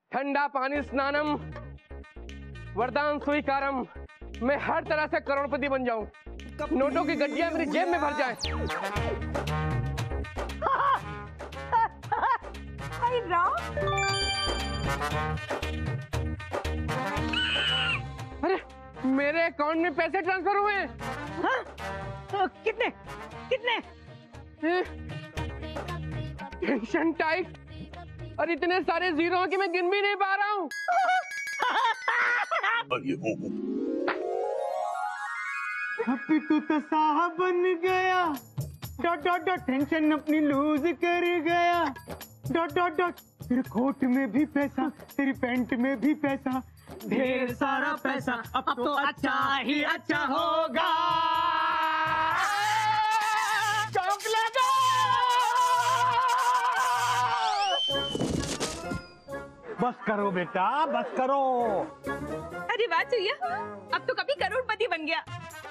ठंडा पानी स्नानम, वरदान स्वीकारम। मैं हर तरह से करोड़पति बन जाऊं, नोटों की गड्डियां मेरी जेब में भर जाए। अरे मेरे अकाउंट में पैसे ट्रांसफर हुए हैं। हाँ? तो कितने कितने? टेंशन टाइट और इतने सारे जीरो कि मैं गिन भी नहीं पा रहा हूँ। हैप्पी तू तो साहब बन गया, डॉट डॉट डॉट टेंशन अपनी लूज कर गया, डॉट डॉट डॉट तेरे कोट में भी पैसा, तेरी पैंट में भी पैसा, ढेर सारा पैसा, अब तो अच्छा ही अच्छा होगा। चॉकलेट बस करो बेटा, बस करो। अरे वाह चिड़िया, अब तो कभी करोड़पति बन गया।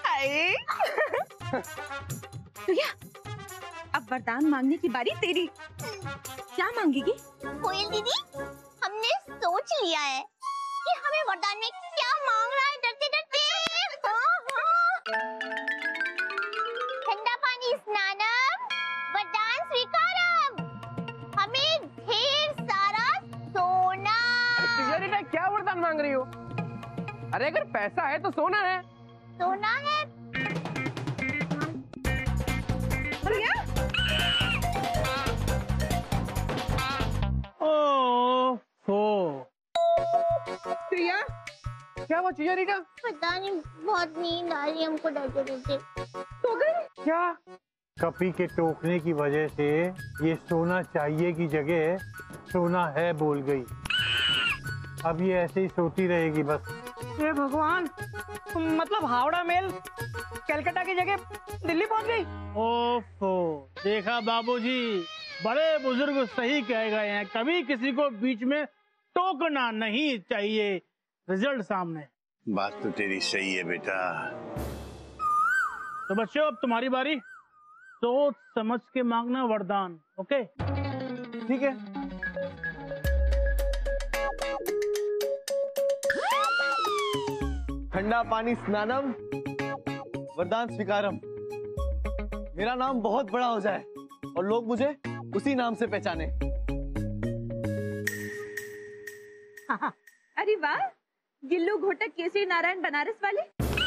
चिड़िया, अब वरदान मांगने की बारी तेरी। क्या मांगेगी? कोयल दीदी, हमने सोच लिया है कि हमें वरदान में क्या मांगना है, डरते डरते। ठंडा पानी स्नानम, वरदान स्वीकारम। हमें ढेर सारा सोना। अरे क्या वरदान मांग रही हो? अरे अगर पैसा है तो सोना है। सोना है? चिड़िया, क्या हुआ चिड़िया रीटा? पता नहीं, बहुत नींद आ रही है हमको डरते डरते। तो गई क्या? कपी के टोकने की वजह से ये सोना चाहिए की जगह सोना है बोल गई। अब ये ऐसे ही सोती रहेगी बस। ये भगवान, मतलब हावड़ा मेल कलकत्ता की जगह दिल्ली पहुंच गई। ओफो, देखा बाबूजी, बड़े बुजुर्ग सही कह गए हैं, कभी किसी को बीच में टोकना नहीं चाहिए। रिजल्ट सामने। बात तो तेरी सही है बेटा। तो बच्चों, अब तुम्हारी बारी। सोच समझ के मांगना वरदान, ओके? ठीक है। ठंडा पानी स्नानम, वरदान स्वीकारम। मेरा नाम बहुत बड़ा हो जाए और लोग मुझे उसी नाम से पहचाने। अरे वाह, गिल्लू घोटक केसरी नारायण बनारस वाले।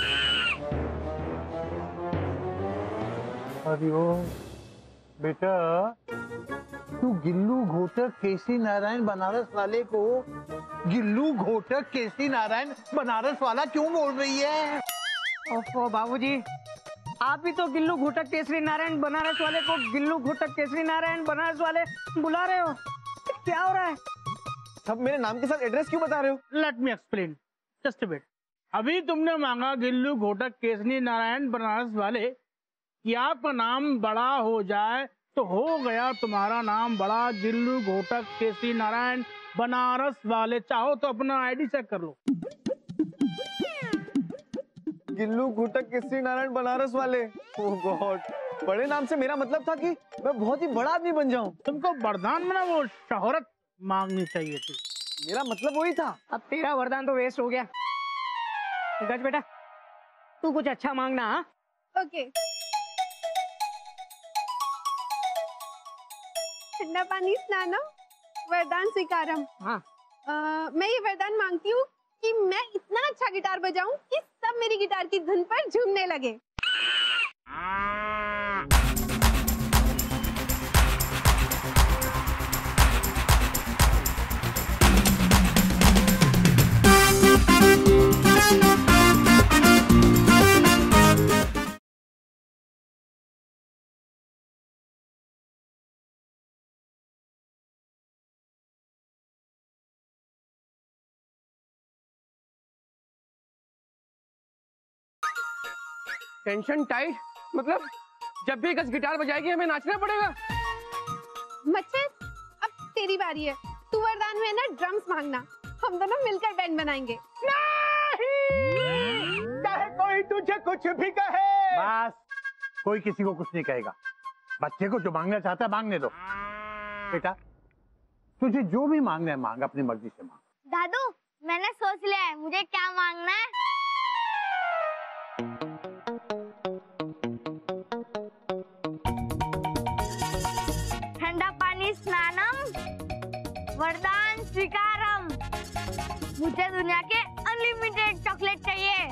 अरे ओ बेटा, तू गिल्लू घोटक केसरी नारायण बनारस वाले को गिल्लू घोटक केसरी नारायण बनारस वाला क्यों बोल रही है? ओफो बाबूजी, आप भी तो गिल्लू घोटक केसरी नारायण बनारस वाले को गिल्लू घोटक केसरी नारायण बनारस वाले बुला रहे हो। क्या हो रहा है? सब मेरे नाम के साथ एड्रेस क्यों बता रहे हो? Let me explain just a bit. अभी तुमने मांगा गिल्लू घोटक केसरी नारायण बनारस वाले कि आपका नाम बड़ा हो जाए, तो हो गया तुम्हारा नाम बड़ा, गिल्लू घोटक केसरी नारायण बनारस वाले। चाहो तो अपना आईडी चेक कर लो। गिल्लू घोटक केसरी नारायण बनारस वाले। ओह गॉड, बड़े नाम से मेरा मतलब था कि मैं बहुत ही बड़ा आदमी बन जाऊं। तुमको वरदान में ना वो शोहरत मांगनी चाहिए थी। मेरा मतलब वही था। अब तेरा वरदान तो वेस्ट हो गया। गज बेटा, तू कुछ अच्छा मांगना। हाँ ओके। ठंडा पानी स्नानम, वरदान स्वीकारम। हाँ, मैं ये वरदान मांगती हूँ कि मैं इतना अच्छा गिटार बजाऊं कि सब मेरी गिटार की धुन पर झूमने लगे। टेंशन टाइट मतलब जब भी गज गिटार बजाएगी हमें नाचना पड़ेगा। मच्छर, अब तेरी बारी है। तू वरदान में ना ड्रम्स मांगना, हम दोनों मिलकर बैंड बनाएंगे। चाहे कोई तुझे कुछ भी कहे, बस कोई किसी को कुछ नहीं कहेगा। बच्चे को जो मांगना चाहता है मांगने दो। बेटा तुझे जो भी मांगना है मांग, अपनी मर्जी से मांग। दादू मैंने सोच लिया है मुझे क्या मांगना है। ठंडा पानी स्नानम, वरदान स्वीकारम। मुझे दुनिया के अनलिमिटेड चॉकलेट चाहिए।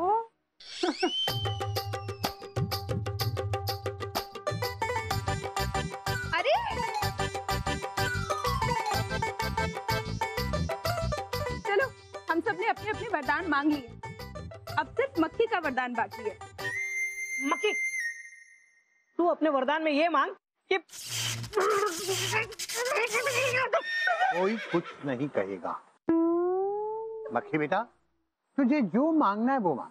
अरे चलो, हम सब ने अपने अपने वरदान मांग लिए। अब सिर्फ मक्खी का वरदान बाकी है। मक्खी, तू अपने वरदान में ये मांग कि कोई कुछ नहीं कहेगा। मक्खी बेटा, तुझे जो मांगना है वो मांग।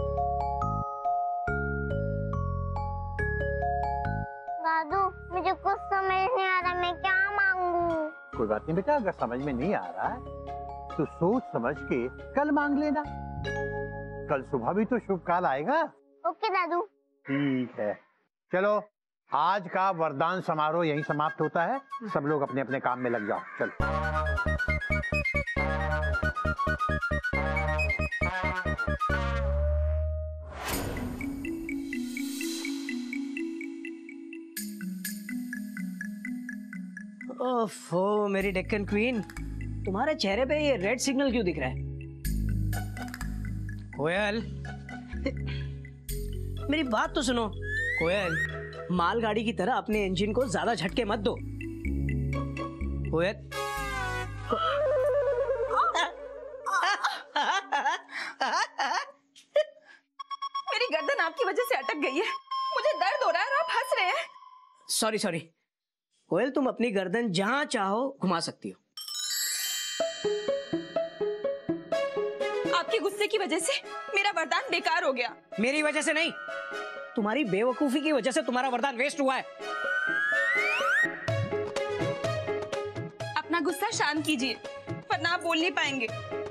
दादू मुझे कुछ समझ नहीं आ रहा, मैं क्या मांगू? कोई बात नहीं बेटा, अगर समझ में नहीं आ रहा है तो सोच समझ के कल मांग लेना। कल सुबह भी तो शुभ काल आएगा। ओके दादू। ठीक है, चलो आज का वरदान समारोह यहीं समाप्त होता है। सब लोग अपने अपने काम में लग जाओ। चलो। ओफो मेरी डेक्कन क्वीन, तुम्हारे चेहरे पे ये रेड सिग्नल क्यों दिख रहा है? कोयल, मेरी बात तो सुनो। कोयल, मालगाड़ी की तरह अपने इंजन को ज्यादा झटके मत दो। कोयल, मेरी गर्दन आपकी वजह से अटक गई है, मुझे दर्द हो रहा है और आप हंस रहे हैं। Sorry sorry. कोयल, तुम अपनी गर्दन जहां चाहो घुमा सकती हो। आपके गुस्से की वजह से मेरा वरदान बेकार हो गया। मेरी वजह से नहीं, तुम्हारी बेवकूफी की वजह से तुम्हारा वरदान वेस्ट हुआ है। अपना गुस्सा शांत कीजिए, वरना आप बोल नहीं पाएंगे।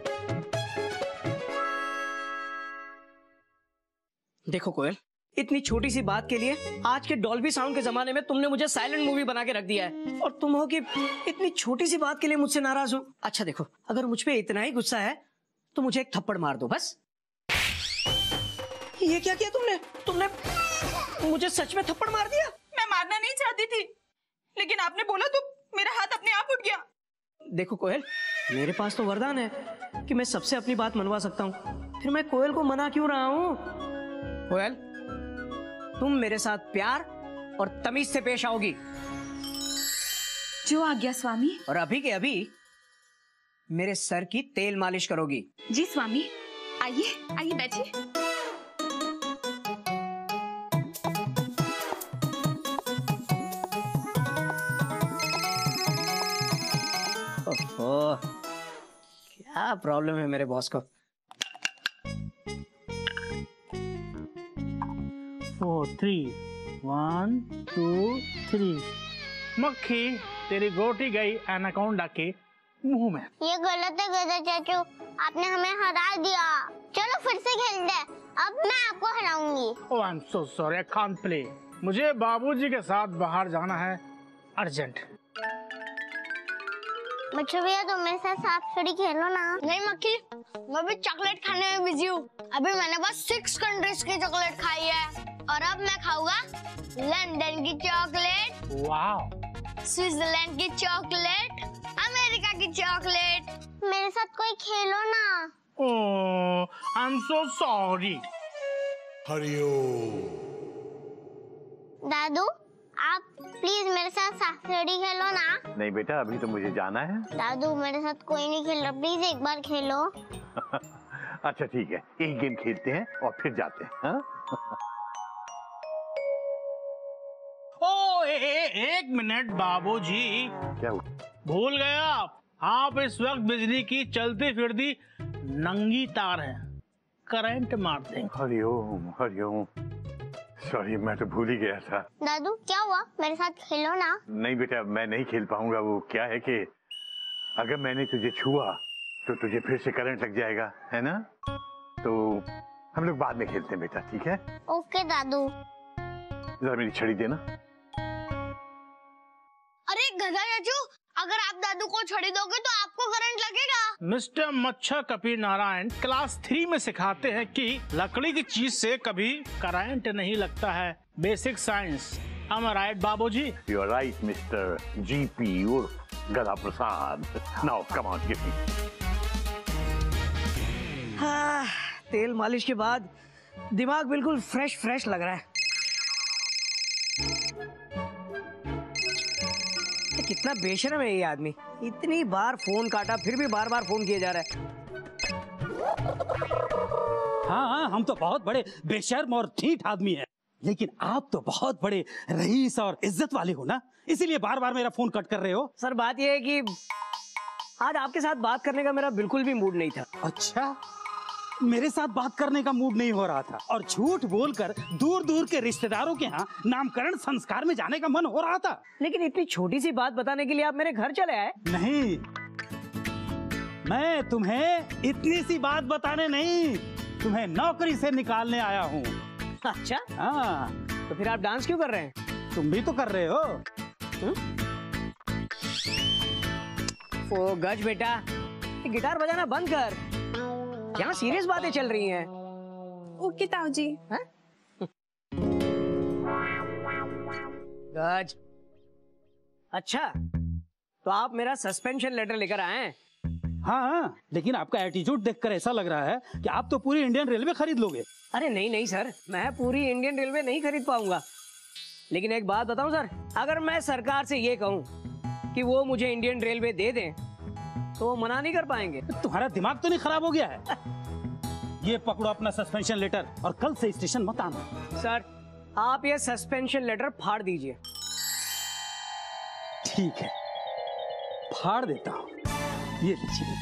देखो कोयल, इतनी छोटी सी बात के लिए आज के डॉल्बी साउंड के जमाने में तुमने मुझे साइलेंट मूवी बना के रख दिया है, और तुम हो कि इतनी छोटी सी बात के लिए मुझसे नाराज हो। अच्छा देखो, अगर मुझ पे इतना ही गुस्सा है तो मुझे एक थप्पड़ मार दो बस। ये क्या किया तुमने? तुमने मुझे सच में थप्पड़ मार दिया। मैं मारना नहीं चाहती थी, लेकिन आपने बोला तो मेरा हाथ अपने आप उठ गया। देखो कोयल, मेरे पास तो वरदान है कि मैं सबसे अपनी बात मनवा सकता हूँ, फिर मैं कोयल को मना क्यों रहा हूँ? कोयल, तुम मेरे साथ प्यार और तमीज से पेश आओगी। जो आज्ञा स्वामी। और अभी के अभी मेरे सर की तेल मालिश करोगी। जी स्वामी, आइए आइए बैठिए। ओह, क्या प्रॉब्लम है मेरे बॉस को? 4 3 1 2 3। मक्खी, तेरी गोटी गई एनाकोंडा के मुंह में। ये गलत है गधा चाचू, आपने हमें हरा दिया। चलो फिर से खेलते हैं, अब मैं आपको हराऊंगी। Oh I am so sorry, I can't play. मुझे बाबूजी के साथ बाहर जाना है अर्जेंट। बच्चों भैया तुम मेरे साथ सांप सीढ़ी खेलो ना। नहीं मक्खी, मैं भी चॉकलेट खाने में बिजी हूँ। अभी मैंने बस 6 कंट्रीज की चॉकलेट खाई है, और अब मैं खाऊंगा लंदन की चॉकलेट, वाह, स्विट्जरलैंड की चॉकलेट, अमेरिका की चॉकलेट। मेरे साथ कोई खेलो ना। ओह आई एम सो सॉरी। दादू आप प्लीज मेरे साथ सांप सीढ़ी खेलो ना। नहीं बेटा, अभी तो मुझे जाना है। दादू मेरे साथ कोई नहीं खेल रहा, प्लीज एक बार खेलो। अच्छा ठीक है, एक गेम खेलते हैं और फिर जाते हैं। हाँ? ओ एक मिनट बाबूजी, क्या हुआ? भूल गया आप इस वक्त बिजली की चलती फिरती नंगी तार है, करंट मार देंगे। हरिओम हरिओम। सॉरी, मैं तो भूल ही गया था। दादू क्या हुआ, मेरे साथ खेलो ना। नहीं बेटा, मैं नहीं खेल पाऊंगा। वो क्या है कि अगर मैंने तुझे छुआ तो तुझे फिर से करंट लग जाएगा, है ना? तो हम लोग बाद में खेलते हैं बेटा, ठीक है? ओके दादू। जरा मेरी छड़ी देना। अरे गधा चाचू, अगर आप दादू को छड़ी दोगे तो आपको करंट लगेगा। मिस्टर मच्छा कपी नारायण क्लास 3 में सिखाते हैं कि लकड़ी की चीज से कभी करंट नहीं लगता है। Basic science. Am I right, बाबूजी? You are right, Mr. GP उर्फ गदा प्रसाद. Now come on, give me. हाँ, तेल मालिश के बाद दिमाग बिल्कुल फ्रेश लग रहा है। कितना बेशर्म है ये आदमी, इतनी बार फोन काटा फिर भी बार बार फोन किया जा रहा है। हाँ, हम तो बहुत बड़े बेशर्म और ठीठ आदमी हैं, लेकिन आप तो बहुत बड़े रईस और इज्जत वाले हो ना, इसीलिए बार बार मेरा फोन कट कर रहे हो। सर बात यह है कि आज आपके साथ बात करने का मेरा बिल्कुल भी मूड नहीं था। अच्छा, मेरे साथ बात करने का मूड नहीं हो रहा था और झूठ बोलकर दूर दूर के रिश्तेदारों के यहाँ नामकरण संस्कार में जाने का मन हो रहा था। लेकिन इतनी छोटी सी बात बताने के लिए आप मेरे घर चले आए? नहीं, मैं तुम्हें इतनी सी बात बताने नहीं, तुम्हें नौकरी से निकालने आया हूँ। अच्छा, हाँ। तो फिर आप डांस क्यों कर रहे हैं? तुम भी तो कर रहे हो। ओ गज बेटा, गिटार बजाना बंद कर, यहाँ सीरियस बातें चल रही हैं। ओके ताऊ जी। गज, अच्छा तो आप मेरा सस्पेंशन लेटर लेकर आए हैं? हाँ, लेकिन आपका एटीट्यूड देखकर ऐसा लग रहा है कि आप तो पूरी इंडियन रेलवे खरीद लोगे। अरे नहीं सर, मैं पूरी इंडियन रेलवे नहीं खरीद पाऊंगा। लेकिन एक बात बताऊं सर, अगर मैं सरकार से ये कहूं कि वो मुझे इंडियन रेलवे दे दें तो वो मना नहीं कर पाएंगे। तुम्हारा दिमाग तो नहीं खराब हो गया है? ये पकड़ो अपना सस्पेंशन लेटर और कल से स्टेशन मत आना। सर आप ये सस्पेंशन लेटर फाड़ दीजिए। ठीक है, फाड़ देता हूँ, ये लीजिए।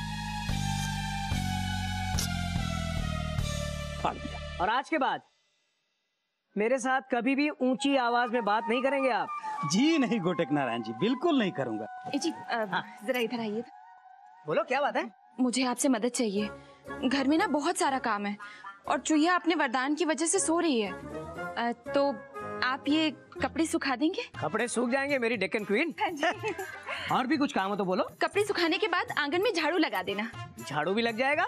फाड़ दिया। और आज के बाद मेरे साथ कभी भी ऊंची आवाज में बात नहीं करेंगे आप? जी नहीं घोटक नारायण जी, बिल्कुल नहीं करूंगा। जी जरा इधर आइए। बोलो क्या बात है? मुझे आपसे मदद चाहिए, घर में ना बहुत सारा काम है और चुईया अपने वरदान की वजह से सो रही है। तो आप ये कपड़े सुखा देंगे? कपड़े सूख जाएंगे मेरी डेक्कन क्वीन। और भी कुछ काम हो तो बोलो। कपड़े सुखाने के बाद आंगन में झाड़ू लगा देना। झाड़ू भी लग जाएगा।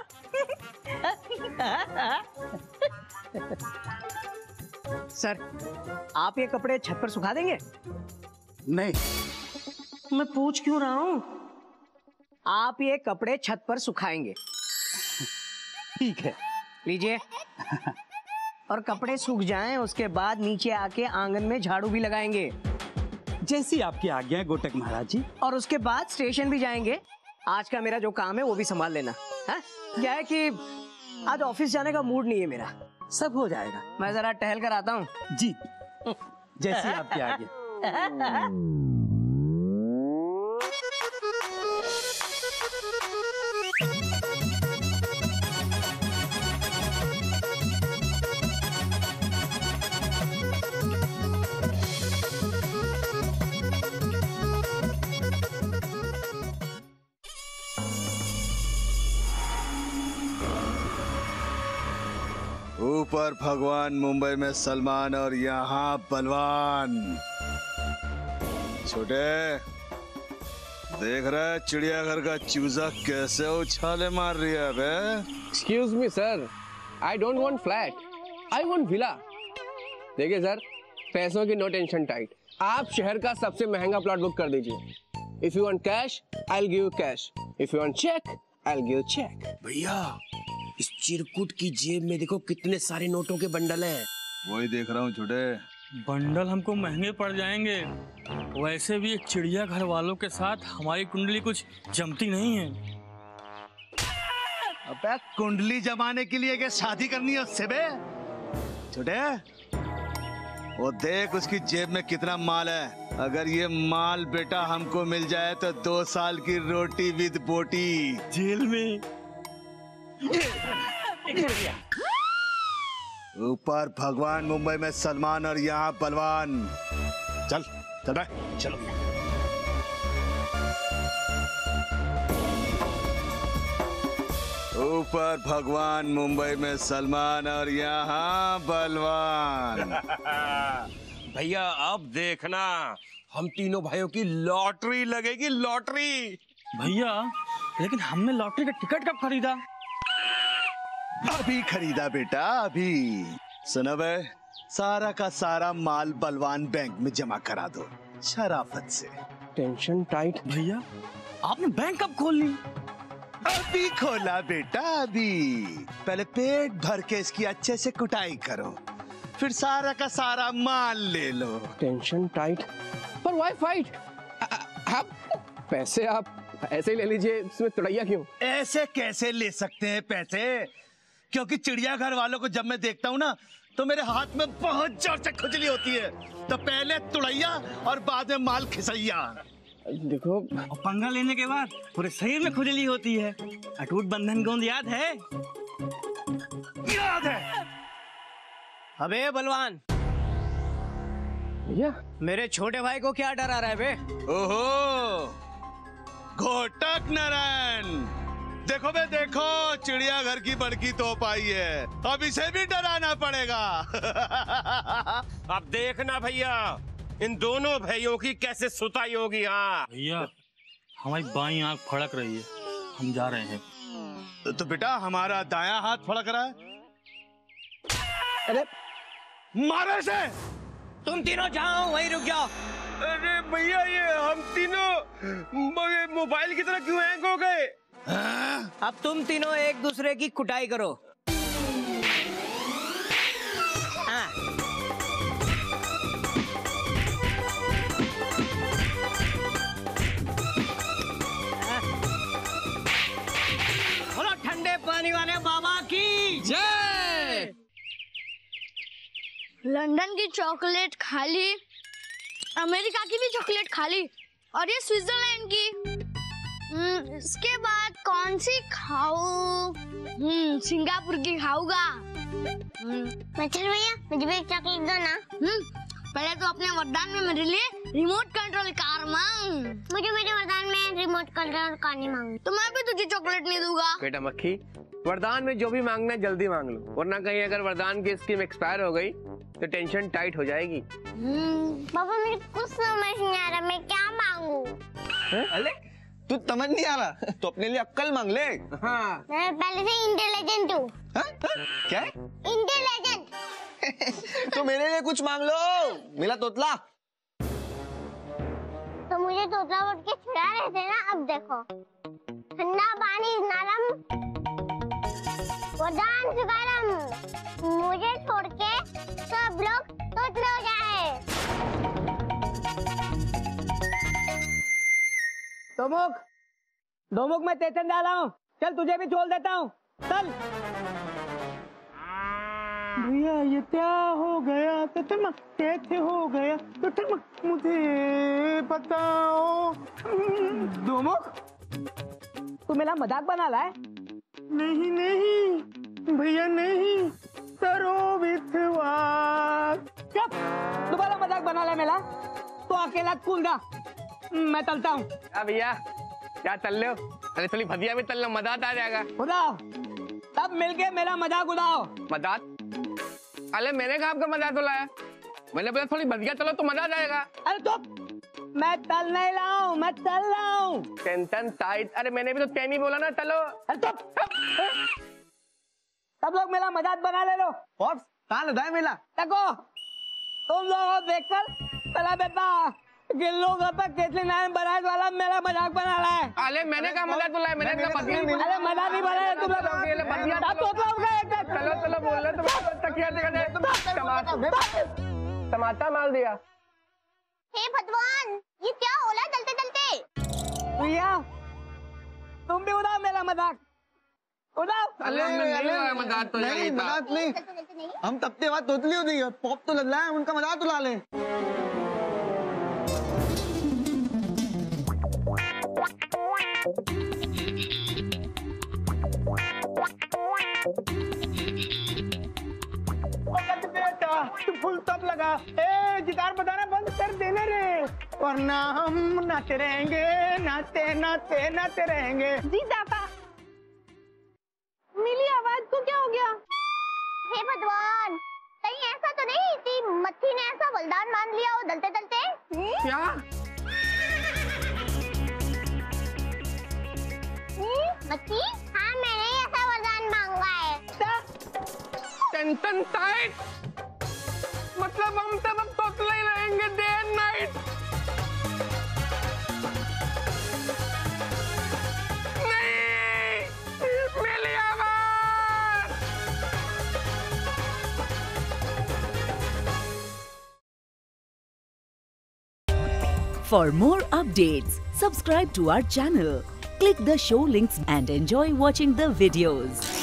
सर आप ये कपड़े छत पर सुखा देंगे? नहीं। मैं पूछ क्यों रहा हूँ? आप ये कपड़े छत पर सुखाएंगे। ठीक है, लीजिए। और कपड़े सूख जाएं उसके बाद नीचे आके आंगन में झाड़ू भी लगाएंगे। जैसी आपकी आज्ञा है घोटक महाराज जी। और उसके बाद स्टेशन भी जाएंगे। आज का मेरा जो काम है वो भी संभाल लेना। है क्या है कि आज ऑफिस जाने का मूड नहीं है मेरा। सब हो जाएगा, मैं जरा टहल कर आता हूँ। जी, जैसी आपकी आज्ञा। ऊपर भगवान, मुंबई में सलमान और यहाँ बलवान। छोटे, देख रहा है चिड़िया घर का चूजा कैसे उछाले मार रही है बे? Excuse me sir, I don't want flat, I want villa। देखिए सर, पैसों की नो टेंशन टाइट, आप शहर का सबसे महंगा प्लॉट बुक कर दीजिए। If you want cash, I'll give you cash. If you want check, I'll give you check। भैया इस चिरकुट की जेब में देखो कितने सारे नोटों के बंडल हैं। वही देख रहा हूँ छोटे। बंडल हमको महंगे पड़ जाएंगे। वैसे भी चिड़िया घर वालों के साथ हमारी कुंडली कुछ जमती नहीं है। अबे कुंडली जमाने के लिए क्या शादी करनी है उससे बे? छोटे, वो देख उसकी जेब में कितना माल है। अगर ये माल बेटा हमको मिल जाए तो 2 साल की रोटी विद बोटी। जेल में ऊपर भगवान, मुंबई में सलमान और यहाँ बलवान। चल चल बे, चलो। ऊपर भगवान, मुंबई में सलमान और यहाँ बलवान। भैया अब देखना हम तीनों भाइयों की लॉटरी लगेगी, लॉटरी। भैया लेकिन हमने लॉटरी का टिकट कब खरीदा? अभी खरीदा बेटा, अभी। सुनो बे, सारा का सारा माल बलवान बैंक में जमा करा दो शराफत से। Tension tight. भैया आपने बैंक कब खोल ली? अभी खोला बेटा, अभी। पहले पेट भर के इसकी अच्छे से कुटाई करो, फिर सारा का सारा माल ले लो। Tension tight. पर व्हाई फाइट? आप पैसे आप ऐसे ही ले लीजिए, इसमें तुड़ैया क्यों? ऐसे कैसे ले सकते हैं पैसे? क्योंकि चिड़ियाघर वालों को जब मैं देखता हूँ ना, तो मेरे हाथ में बहुत जोर से खुजली होती है। तो पहले तुड़ैया और बाद में माल खिसैया। देखो, पंगा लेने के बाद पूरे शरीर में खुजली होती है। अटूट बंधन गोंद याद है? याद है। अबे बलवान, भैया मेरे छोटे भाई को क्या डरा रहा है बे? ओहो, घोटक नारायण, देखो बे देखो, चिड़ियाघर की बड़की तोप आई है, अब इसे भी डराना पड़ेगा। अब देखना भैया, इन दोनों भाइयों की कैसे सुताई होगी। हाँ भैया हमारी बाईं आंख फड़क रही है, हम जा रहे हैं। तो बेटा हमारा दायां हाथ फड़क रहा है। अरे मारो इसे। तुम तीनों जाओ, वहीं रुक जाओ। अरे भैया, ये हम तीनों मोबाइल की तरह क्यों हैंग हो गए? अब तुम तीनों एक दूसरे की कुटाई करो। हाँ। बोलो ठंडे पानी वाले बाबा की जय। लंदन की चॉकलेट खा ली, अमेरिका की भी चॉकलेट खा ली, और ये स्विट्जरलैंड की। इसके बाद कौन सी खाऊं? सिंगापुर की खाऊंगा। चल भैया, मुझे भी एक चॉकलेट दो ना। पहले तो अपने वरदान में मेरे लिए रिमोट कंट्रोल कार मांग। मुझे मेरे वरदान में रिमोट कंट्रोल कार नहीं मांग, तो मैं भी तुझे चॉकलेट नहीं दूंगा। बेटा मक्खी, वरदान में जो भी मांगना है जल्दी मांग लो, वरना कहीं अगर वरदान की स्कीम एक्सपायर हो गई तो टेंशन टाइट हो जाएगी। पापा मुझे कुछ समझ नहीं आ रहा, मैं क्या मांगू? अरे तू समझ नहीं आ रहा तो अपने लिए अक्कल मांग ले। हाँ। मैं पहले से इंटेलिजेंट हूँ। क्या? इंटेलिजेंट। तो मेरे लिए कुछ मांग लो, मिला तोतला। तो मुझे तोतला बोल के छुड़ा रहे थे ना, अब देखो। ठंडा पानी नरम, वरदान सुकारम, मुझे छोड़ के सब लोग तोतले हो जाए। दोमुख मैं तेतन डाला हूँ, चल तुझे भी छोड़ देता हूँ, चल। भैया ये क्या हो गया? तो चमक कैसे हो गया? तो चमक मुझे बताओ। दोमुख, तू मेरा मजाक बना रहा है? नहीं नहीं भैया नहीं, करो विश्वास। चुप, दोबारा मजाक बना ले मेरा, तो अकेला कूद जा, मैं चलता हूँ। क्या भैया, क्या तल रहे हो? अरे थोड़ी भजिया भी तल लो, मजाक आ जाएगा। उड़ाओ, सब मिलके मेरा मजाक उड़ाओ। मजाक? अरे मैंने कहा आपका मजाक उड़ाया? मैंने बोला थोड़ी भजिया तलो तो मजा आ जाएगा। अरे तो मैं तल नहीं रहा हूँ, मैं तल रहा हूँ। Tension tight. अरे मैंने भी तो टेमी बोला ना, तलो। अरे तो सब लोग मेरा मजाक बना ले लो। पॉप्स कहाँ लगा है मेला? देखो तुम लोगों देखकर मेरा बेटा गिल्लू घोटक केसरी नारायण बनारस वाला मेरा मजाक बना रहा है। अरे मैंने कहा मजाक उड़ाया? मैंने कहा भजिया। अरे मजाक नहीं बना रहे तुम लोग। चलो चलो बोल रहे तुम, तकिया टमाटर मार दिया। हे भगवान, ये क्या हो रहा है चलते चलते? भैया तुम भी उड़ाओ मेरा मजाक, उड़ाओ। अरे मजाक तो नहीं, मजाक नहीं, हम तब के बाद तोतली हो गई, पॉप तो लग रहा है, उनका मजाक उड़ा ले। फुल तब लगा। ए गिटार बजाना बंद कर देने रे, वरना हम नाचते रहेंगे, नाचते नाचते नाचते रहेंगे। जी पापा। मिली आवाज को क्या हो गया? हे भगवान, कहीं ऐसा तो नहीं थी मक्खी ने ऐसा वरदान मान लिया वो दलते दलते। क्या? मक्खी, हाँ मैंने ही ऐसा वरदान मांगा है। टेंशन टाइट, मतलब हम तब अब तोतले ही रहेंगे डे एंड नाइट। नहीं, मिली आवाज। For more updates, subscribe to our channel, click the show links and enjoy watching the videos.